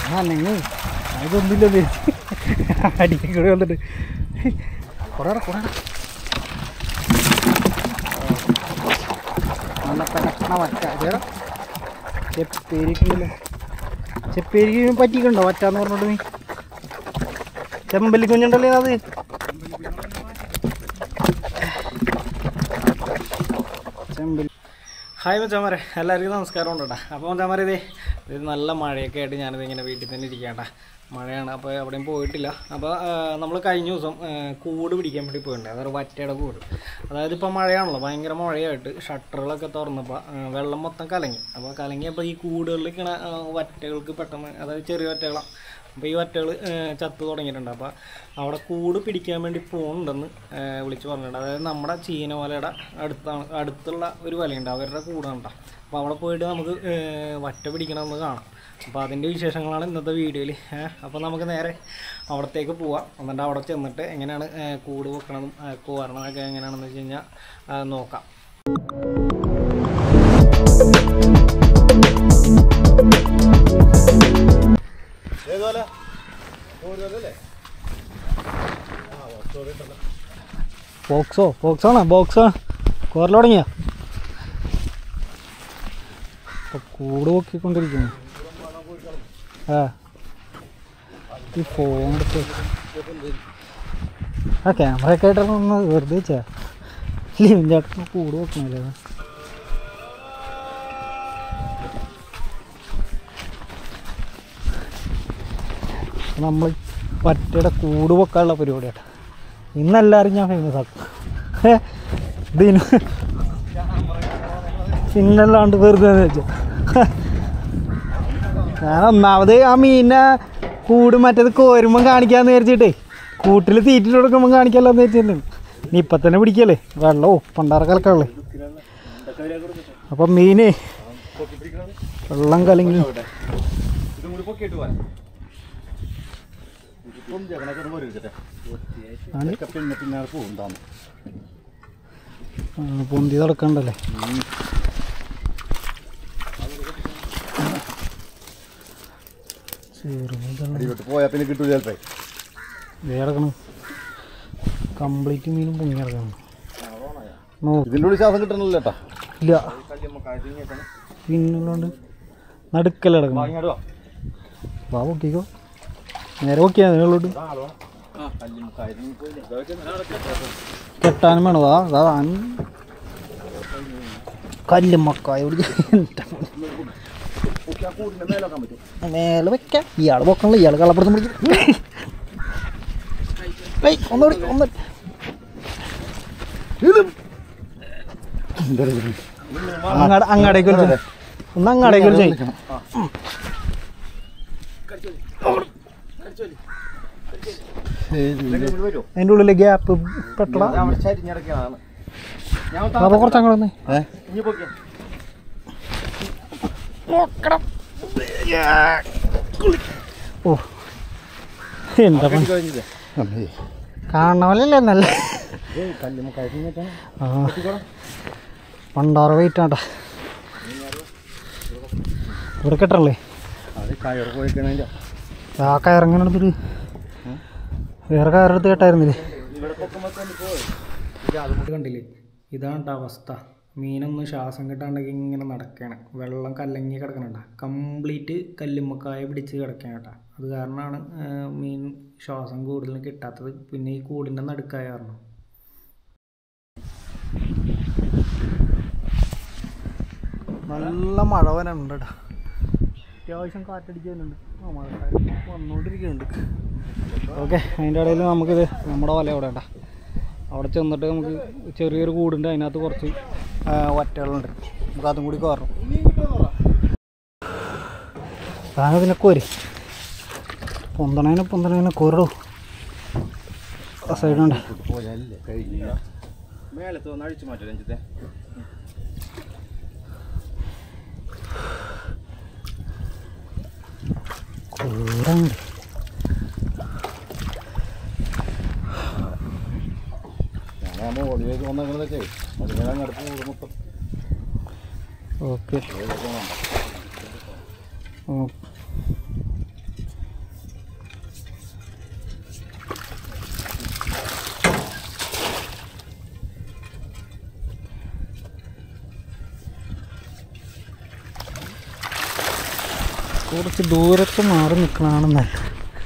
നിങ്ങൾ അതൊന്നുമില്ല അടിക്കും കൂടെ വന്നിട്ട് കുറേ നല്ല പെടക്കണ വറ്റ ചേട്ടാ ചെപ്പേരിക്കില്ല ചെപ്പേരിക്ക് പറ്റിക്കണ്ടോ വറ്റാന്ന് പറഞ്ഞോട്ട് നീ ചെമ്പല്ലി കുഞ്ഞുണ്ടല്ലേ അത് ചെമ്പല്ലി. ഹായ് മച്ചാമാരെ, എല്ലാവർക്കും നമസ്കാരം ഉണ്ട് കേട്ടോ. അപ്പോൾ മച്ചാമാരെ ഇത് നല്ല മഴയൊക്കെ ആയിട്ട് ഞാനിത് ഇങ്ങനെ വീട്ടിൽ തന്നെ ഇരിക്കേണ്ട മഴയാണ്. അപ്പോൾ എവിടെയും പോയിട്ടില്ല. അപ്പോൾ നമ്മൾ കഴിഞ്ഞ ദിവസം കൂട് പിടിക്കാൻ വേണ്ടി പോയിട്ടുണ്ട്. അതൊരു വറ്റയുടെ കൂട്. അതായത് ഇപ്പോൾ മഴയാണല്ലോ, ഭയങ്കര മഴയായിട്ട് ഷട്ടറുകളൊക്കെ തുറന്നപ്പോൾ വെള്ളം മൊത്തം കലങ്ങി. അപ്പോൾ കലങ്ങിയപ്പോൾ ഈ കൂടുകളിലേക്കാണ് വറ്റകൾക്ക് പെട്ടെന്ന്, അതായത് ചെറിയ വറ്റകളാണ്. അപ്പോൾ ഈ വറ്റകൾ ചത്തു തുടങ്ങിയിട്ടുണ്ട്. അപ്പോൾ അവിടെ കൂട് പിടിക്കാൻ വേണ്ടി പോകുന്നുണ്ടെന്ന് വിളിച്ച് പറഞ്ഞിട്ടുണ്ട്. അതായത് നമ്മുടെ ചീനവലയുടെ അടുത്തുള്ള ഒരു വലയുണ്ട്, അവരുടെ കൂടാണ് കേട്ടോ. അപ്പോൾ അവിടെ പോയിട്ട് നമുക്ക് വറ്റ പിടിക്കണമെന്ന് കാണാം. അപ്പോൾ അതിൻ്റെ വിശേഷങ്ങളാണ് ഇന്നത്തെ വീഡിയോയിൽ. അപ്പോൾ നമുക്ക് നേരെ അവിടത്തേക്ക് പോവാം. എന്നിട്ട് അവിടെ ചെന്നിട്ട് എങ്ങനെയാണ് കൂട് വെക്കണതും കോരണതൊക്കെ എങ്ങനെയാണെന്ന് വെച്ച് കഴിഞ്ഞാൽ നോക്കാം. ബോക്സാണോ കോരൽ തുടങ്ങിയ ഇപ്പൊ കൂട് നോക്കിക്കൊണ്ടിരിക്കുന്നു. ഈ ഫോൺ എടുത്ത് ആ ക്യാമറ ഒക്കെ ആയിട്ടൊന്ന് വെറുതെ വെച്ചാ ചേട്ടൻ കൂട് വെക്കണല്ലേ. നമ്മൾ വറ്റയുടെ കൂട് വെക്കാനുള്ള പരിപാടിയാട്ടോ. ഇന്നെല്ലാവരും ഞാൻ ഫേമസ് ആക്കും. ഇതിന് പിന്നല്ലാണ്ട് വെറുതെ വെച്ചാൽ ഞാൻ ഒന്നാമത് ആ മീനിനെ കൂട് മറ്റേത് കോരുമ്പം കാണിക്കാമെന്ന് വിചാരിച്ചിട്ടേ, കൂട്ടിൽ തീറ്റിട്ട് കൊടുക്കുമ്പം കാണിക്കാമല്ലോ എന്ന് വെച്ചിട്ടുണ്ട്. ഇനി ഇപ്പം തന്നെ പിടിക്കല്ലേ, വെള്ളം ഉപ്പണ്ടാറ കലക്കള്ളേ. അപ്പം മീന് വെള്ളം കലങ്ങി പൊന്തി നടക്കണ്ടല്ലേ. വേറെക്കണം കംപ്ലീറ്റ് മീനും പൊങ്ങി ഇറക്കണം. ഇല്ല പിന്നുള്ളതുകൊണ്ട് നടുക്കല്ല കിടക്കണം. വാ പൊക്കിക്കോ, നേരെ പൊക്കിയാ നിങ്ങളോട്ട് കെട്ടാനും വേണം. വാ കല്ലുമ്മക്കായ മേലെ വെക്കാം. ഇയാൾ പൊക്കണല്ലോ, ഇയാൾ കള്ളപ്പുറത്ത് പിടിക്കും. അങ്ങാടേക്ക് ഒന്ന് അങ്ങാടേക്ക് വിളിച്ചു. അതിൻ്റെ ഉള്ളിലെ ഗ്യാപ്പ് പെട്ടടാ. അപ്പോൾ കുറച്ചങ്ങോട്ട് വന്നേ നോക്കണം. ഓ എന്താ കാണുന്ന പോലെയല്ലേ നല്ല പണ്ടാറ് വെയിറ്റാട്ടാ. ഇവിടെ കെട്ടണല്ലേ ആ കയറങ്ങനെ എടുത്തിട്ട് വേറെ കയറെടുത്ത് കേട്ടായിരുന്നില്ലേ. കണ്ടില്ലേ, ഇതാണ് അവസ്ഥ. മീനൊന്നും ശ്വാസം കിട്ടാണ്ടെങ്കിൽ ഇങ്ങനെ നടക്കുകയാണ്. വെള്ളം കലങ്ങി കിടക്കണണ്ട, കംപ്ലീറ്റ് കല്ലുമ്മക്കായ പിടിച്ച് കിടക്കുകയാണ് കേട്ടോ. അത് കാരണമാണ് മീൻ ശ്വാസം കൂടുതലും കിട്ടാത്തത്. പിന്നെ ഈ കൂടിൻ്റെ നടുക്കായ കാരണം. നല്ല മഴ വരാനുണ്ട് കേട്ടോ. അത്യാവശ്യം കാറ്റടിക്കുന്നുണ്ട്, മഴക്കാലം വന്നുകൊണ്ടിരിക്കുന്നുണ്ട്. ഓക്കെ, അതിൻ്റെ ഇടയിൽ നമുക്കിത് നമ്മുടെ വല അവിടെ ഉണ്ടാ. അവിടെ ചെന്നിട്ട് നമുക്ക് ചെറിയൊരു കൂടുണ്ട്, അതിനകത്ത് കുറച്ച് വറ്റകളുണ്ട്. നമുക്ക് അതും കൂടി കയറണം. അതിനെ കോരി പൊന്തണേനെ കോരടോ. ആ സൈഡുണ്ട് കോരുണ്ട്. ഓക്കെ കുറച്ച് ദൂരത്ത് മാറി നിൽക്കണതാണ് നല്ലത്.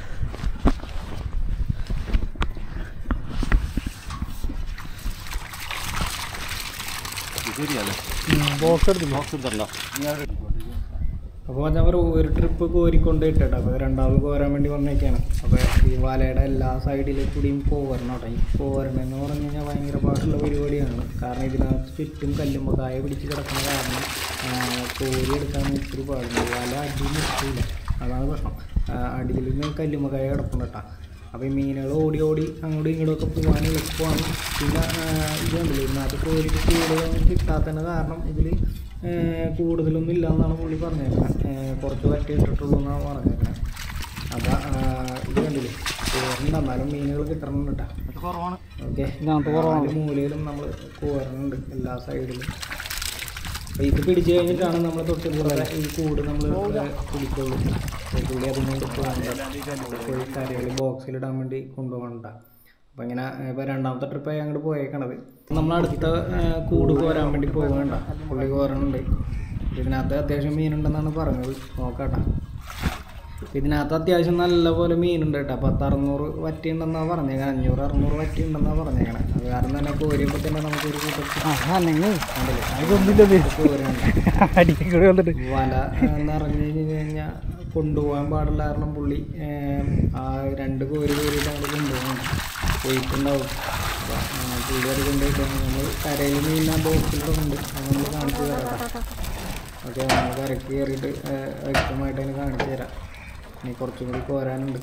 അപ്പോൾ ഞാൻ ഒരു ട്രിപ്പ് കോരിക്കൊണ്ട് ഇട്ടിട്ട് അപ്പോൾ രണ്ടാമത് കോരാൻ വേണ്ടി വന്നേക്കാണ്. അപ്പോൾ ഈ വലയുടെ എല്ലാ സൈഡിലും കൂടിയും പോരണം കേട്ടോ. ഈ പോരണമെന്ന് പറഞ്ഞു കഴിഞ്ഞാൽ ഭയങ്കര പാടുള്ള പരിപാടിയാണ്. കാരണം ഇതിനകത്ത് ചുറ്റും കല്ലുമ്പോൾ കായ പിടിച്ച് കിടക്കുന്ന കാരണം കോരി എടുക്കാൻ ഇത്തിരി പാടുണ്ട്. വല അടി നിൽക്കില്ല, അതാണ് പ്രശ്നം. അടിയിൽ നിന്ന് കല്ലുമ്പോൾ കായ കിടപ്പുണ്ട് കേട്ടോ. അപ്പോൾ ഈ മീനുകൾ ഓടി ഓടി അങ്ങോട്ടും ഇങ്ങോട്ടുമൊക്കെ പോകാൻ എളുപ്പമാണ്. പിന്നെ ഇത് കണ്ടില്ല, ഇതിനകത്ത് കോരിക്ക് കൂടുതലൊന്നും കിട്ടാത്തതിന് കാരണം ഇതിൽ കൂടുതലൊന്നും ഇല്ല എന്നാണ് പുള്ളി പറഞ്ഞേക്കുന്നത്. കുറച്ച് വറ്റി ഇട്ടിട്ടുള്ളൂ എന്നാണ് പറഞ്ഞേക്കുന്നത്. അപ്പോൾ ഇത് കണ്ടില്ലേ, കോരുന്നുണ്ട്, എന്നാലും മീനുകൾ കിട്ടണമെന്ന് കേട്ടോ. കുറവാണ്. ഓക്കെ, ഇതിനകത്ത് കുറവാണ്. മൂലയിലും നമ്മൾ കോരുന്നുണ്ട്, എല്ലാ സൈഡിലും. അപ്പോൾ ഇത് പിടിച്ച് കഴിഞ്ഞിട്ടാണ് നമ്മൾ തൊട്ടുപോലെ ഈ കൂട് നമ്മൾ പിടിക്കുള്ളൂ. പുള്ളി അതുകൊണ്ട് പോയി കരയിൽ ബോക്സിലിടാൻ വേണ്ടി കൊണ്ടുപോകണ്ട. അപ്പോൾ ഇങ്ങനെ ഇപ്പോൾ രണ്ടാമത്തെ ട്രിപ്പായി അങ്ങോട്ട് പോയേക്കണത്. നമ്മളടുത്ത കൂട് കോരാൻ വേണ്ടി പോകണ്ട, പുള്ളി കോരണുണ്ട്. ഇതിനകത്ത് അത്യാവശ്യം മീനുണ്ടെന്നാണ് പറഞ്ഞത്, നോക്കാട്ടോ. ഇതിനകത്ത് അത്യാവശ്യം നല്ലപോലെ മീനുണ്ട് കേട്ടോ. 1000-600 വറ്റി ഉണ്ടെന്നാണ് പറഞ്ഞേക്കണം, 500-600 വറ്റി ഉണ്ടെന്നാണ് പറഞ്ഞേക്കണം. അത് കാരണം തന്നെ കോരിയപ്പോൾ തന്നെ നമുക്കൊരു കൂട്ടത്തിൽ വല എന്ന് പറഞ്ഞു കഴിഞ്ഞാൽ കൊണ്ടുപോകാൻ പാടില്ല. കാരണം പുള്ളി ആ 2 കോരിയിട്ട് അങ്ങോട്ട് കൊണ്ടുപോകണം, പോയിട്ടുണ്ടാവും. അപ്പോൾ പുള്ളി അത് കൊണ്ടുപോയിട്ട് നമ്മൾ കരയിൽ മീൻ ആ ബോക്സിലുണ്ട്, അത് നമ്മൾ കാണിച്ചു തരാം. ഓക്കെ, നമ്മൾ കരയ്ക്ക് കയറിയിട്ട് വ്യക്തമായിട്ട് അതിന് കാണിച്ചു തരാം. ഇനി കുറച്ചും കൂടി കോരാനുണ്ട്.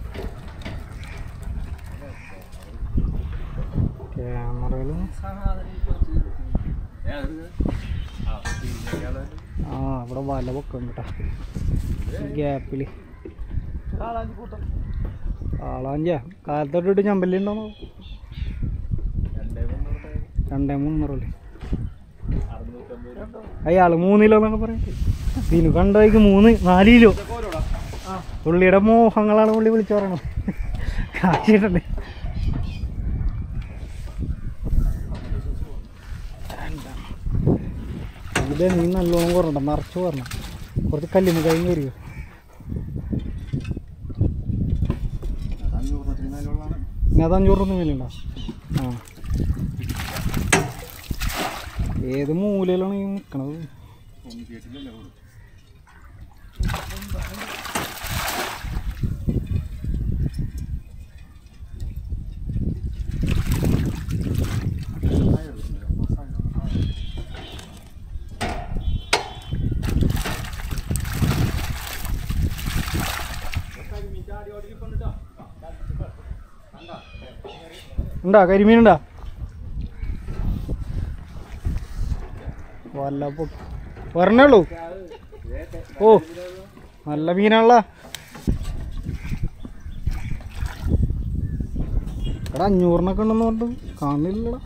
ക്യാമറയിലും ഇവിടെ വല പൊക്കുണ്ട് കേട്ടോ, ഗ്യാപ്പിൽ. കാളാഞ്ച കാലത്തോട്ടിട്ട് ചമ്പല്ലി ഉണ്ടോന്നോ? 2,300 അയാൾ 3 കിലോ എന്നൊക്കെ പറയും. ഇതിന് കണ്ടേക്ക് 3-4 കിലോ. പുള്ളിയുടെ മോഹങ്ങളാണ് പുള്ളി വിളിച്ചു പറയണത്. കാശിട്ടുണ്ട്. ഇത് നീ നല്ലോണം കുറഞ്ഞ നിറച്ച് പറഞ്ഞ കുറച്ച് കല്ലുമ്മ കഴിഞ്ഞ് വരിക. അത് 500 മേലുണ്ടോ? ആ, ഏത് മൂലയിലാണ് ഈ നിൽക്കണത്? ഉണ്ടാ കരിമീനുണ്ടാ? വല്ല പറഞ്ഞോളൂ. ഓ, നല്ല മീനാണല്ലോ. എടാ 500-നൊക്കെ ഉണ്ടെന്ന് പറഞ്ഞു കാണില്ലടാ.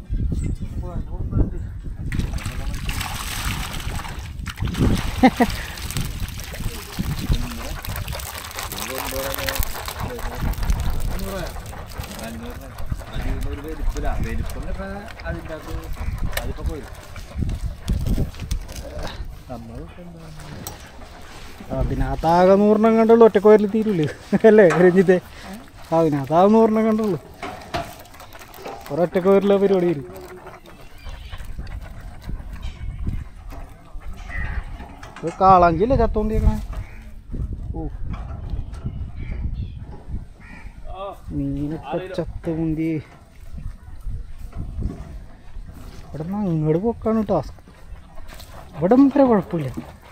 അതിനകത്താകെ 100-ണ്ണം കണ്ടുള്ളൂ, ഒറ്റക്കോരിൽ തീരൂലേ അല്ലേ രഞ്ജിത്തെ? അതിനകത്താകെ 100-ണ്ണം കണ്ടുള്ളൂ, ഒരൊറ്റക്കോരിലെ പരിപാടി വരും. കാളാഞ്ചില്ലേ ചത്തോണ്ടിയേക്കണേ? ഓ, മീനൊക്കെ ചത്ത് മുന്തി. ഇവിടെ നിന്ന് അങ്ങോട്ട് പോക്കാണ് ടാസ്ക്. ഇവിടെ വരെ കുഴപ്പമില്ല.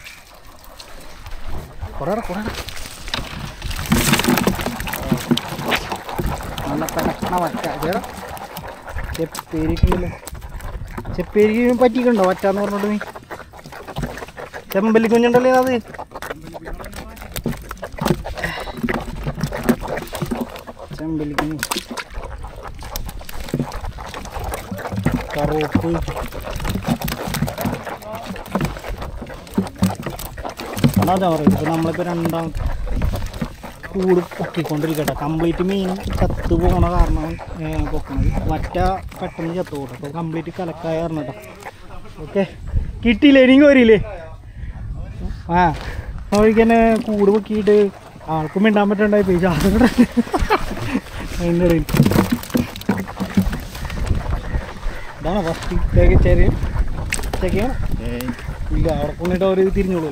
നല്ല പെടക്കണ വറ്റ ചെപ്പേരിക്കില്ല. ചെപ്പേരിക്ക് പറ്റിക്കണ്ടോ വറ്റാന്ന് പറഞ്ഞോട്ട്? നീ ചെമ്പല്ലി കുഞ്ഞുണ്ടല്ലേ അത്? ചെമ്പല്ലി കുഞ്ഞ്, കറുപ്പ്, അതാ പറയുന്നത്. ഇപ്പോൾ നമ്മളിപ്പോൾ രണ്ടാമത്തെ കൂട് പൊക്കിക്കൊണ്ടിരിക്കട്ടെ. കംപ്ലീറ്റ് മീൻ ചത്തു പോകണ കാരണമാണ് പൊക്കണത്. വറ്റ പെട്ടെന്ന് ചത്തു പോകട്ടെ. അപ്പോൾ കംപ്ലീറ്റ് കലക്കായ പറഞ്ഞിട്ടോ. ഓക്കെ, കിട്ടിയില്ലേ? ഇനിയും കോരിയില്ലേ? ആ, വഴിക്കന്നെ കൂട് പൊക്കിയിട്ട് ആൾക്കും മിണ്ടാൻ പറ്റണ്ടായി പോയി അതിൻ്റെ ഇടയിൽ ഇതാണോ ഫസ്റ്റ് ചെറിയ ചെക്കിയാണ് ഇല്ല അവിടെ കൊണ്ടിട്ട് അവർ തിരിഞ്ഞോളൂ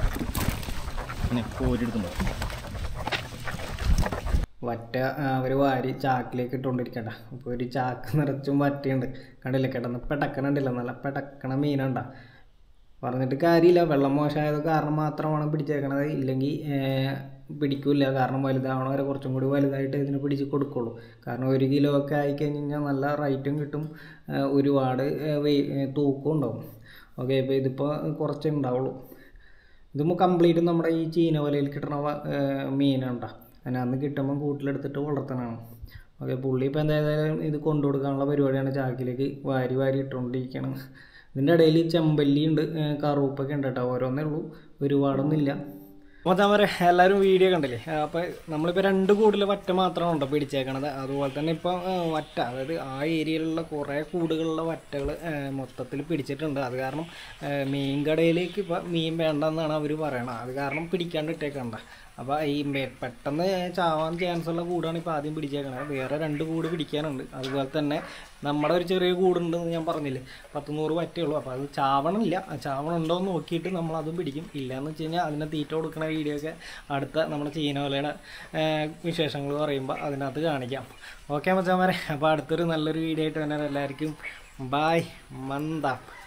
വറ്റ അവർ വാരി ചാക്കിലേക്ക് ഇട്ടുകൊണ്ടിരിക്കണ്ട അപ്പോൾ ഒരു ചാക്ക് നിറച്ചും വറ്റയുണ്ട് കണ്ടില്ല കിടന്ന് പെടക്കണുണ്ടല്ലോ നല്ല പെടക്കണ മീനുണ്ട പറഞ്ഞിട്ട് കാര്യമില്ല വെള്ളം മോശമായത് കാരണം മാത്രമാണ് പിടിച്ചേക്കണത് ഇല്ലെങ്കിൽ പിടിക്കില്ല കാരണം വലുതാവണ വരെ കുറച്ചും കൂടി വലുതായിട്ട് ഇതിന് പിടിച്ച് കൊടുക്കുള്ളൂ കാരണം 1 കിലോ ഒക്കെ ആയിക്കഴിഞ്ഞ് കഴിഞ്ഞാൽ നല്ല റേറ്റും കിട്ടും ഒരുപാട് തൂക്കം ഉണ്ടാവും ഓക്കെ ഇപ്പോൾ ഇതിപ്പോൾ കുറച്ചേ ഉണ്ടാവുള്ളൂ ഇതുമ്പോൾ കംപ്ലീറ്റ് നമ്മുടെ ഈ ചീന വലയിൽ കിട്ടണ മീനുണ്ടാ അതിന് അന്ന് കിട്ടുമ്പോൾ കൂട്ടിലെടുത്തിട്ട് വളർത്തണതാണ് ഓക്കെ പുള്ളി ഇപ്പോൾ എന്തായാലും ഇത് കൊണ്ടു കൊടുക്കാനുള്ള പരിപാടിയാണ് ചാക്കിലേക്ക് വാരി വാരി ഇട്ടുകൊണ്ടിരിക്കണം ഇതിൻ്റെ ഇടയിൽ ചെമ്പല്ലി ഉണ്ട് കറുപ്പൊക്കെ ഉണ്ട് കേട്ടോ ഓരോന്നേ ഉള്ളൂ ഒരുപാടൊന്നുമില്ല മൊത്തം വരെ എല്ലാവരും വീഡിയോ കണ്ടില്ലേ അപ്പോൾ നമ്മളിപ്പോൾ 2 കൂടുതൽ വറ്റ മാത്രമാണ് പിടിച്ചേക്കണത് അതുപോലെ തന്നെ ഇപ്പോൾ വറ്റ അതായത് ആ ഏരിയയിലുള്ള കുറേ കൂടുകളുള്ള വറ്റകൾ മൊത്തത്തിൽ പിടിച്ചിട്ടുണ്ട് അത് കാരണം മീൻ കടയിലേക്ക് ഇപ്പോൾ മീൻ വേണ്ടെന്നാണ് അവർ പറയണത് അത് കാരണം പിടിക്കാണ്ട് ഇട്ടേക്കണ്ട അപ്പോൾ ഈ പെട്ടെന്ന് ചാവാൻ ചാൻസ് ഉള്ള കൂടാണ് ഇപ്പോൾ ആദ്യം പിടിച്ചേക്കണത് വേറെ 2 കൂട് പിടിക്കാനുണ്ട് അതുപോലെ തന്നെ നമ്മുടെ ഒരു ചെറിയ കൂടുണ്ടെന്ന് ഞാൻ പറഞ്ഞില്ലേ 100 വറ്റയുള്ളൂ അപ്പോൾ അത് ചാവണമുണ്ടോ എന്ന് നോക്കിയിട്ട് നമ്മളതും പിടിക്കും ഇല്ലയെന്ന് വെച്ച് കഴിഞ്ഞാൽ അതിനെ തീറ്റ കൊടുക്കുന്ന വീഡിയോ ഒക്കെ അടുത്ത നമ്മുടെ ചീനവലയുടെ വിശേഷങ്ങൾ പറയുമ്പോൾ അതിനകത്ത് കാണിക്കാം ഓക്കെ മച്ചാമാരെ അപ്പോൾ അടുത്തൊരു നല്ലൊരു വീഡിയോ ആയിട്ട് തന്നെ എല്ലാവർക്കും ബായ് മന്ദാപ്പ്